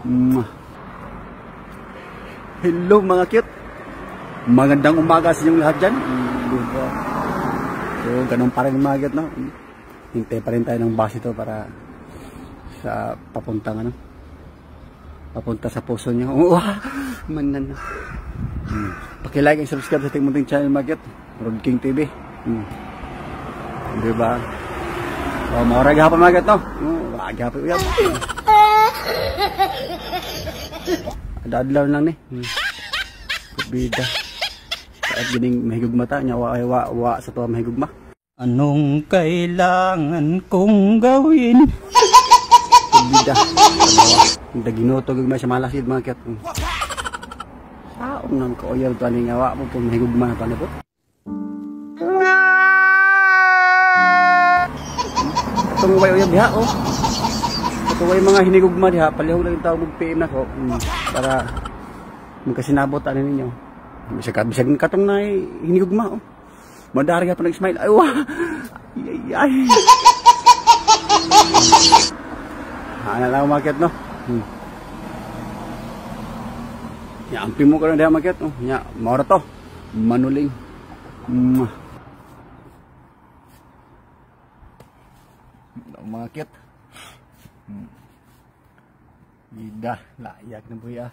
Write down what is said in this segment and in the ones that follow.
Mwah. Hello mga cute. Magandang umaga sa inyong lahat dyan. Diba? So, ganun pa rin mga cute, no? Hintay pa rin tayo ng bus ito para sa papuntang ano. Papunta sa puso nyo. Wow! Manan na. Paki-like and subscribe sa ating munting channel mga cute. Road King TV. Diba? So, maurag hapon mga cute, no? Maurag hapon. Adadlaw lang ni. Bida. Kahit gining mahigugma ta nya wa sa tuwa mahigugma. Anong kailangan kong gawin? Bida. Hindi ginutog gugma sa malasid mga kat. Saong nang ko oyaw to ani nga wa mo pud mahigugma na panipot. Tung way oyab diha oh. Kung may mga hinigugma diha, palihog lang yung tawag mag-PM na ko para magkasinabot ano ninyo. Bisag katong na hinigugma. Oh. Madari ka pa nag-smile. Ay, wah! Ay! Ano lang market, no? Ampi mo ka lang diha market. Oh. Maura to. Manuling. Market. Bida, layak na buya.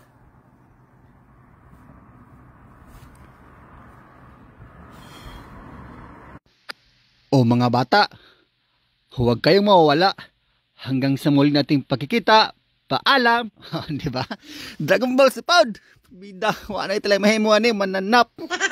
O mga bata, huwag kayong mawawala hanggang sa muli nating pagkikita. Paalam, di ba? Dragon Ball sa pod. Bida, wala na talaga mahimuan ni mananap.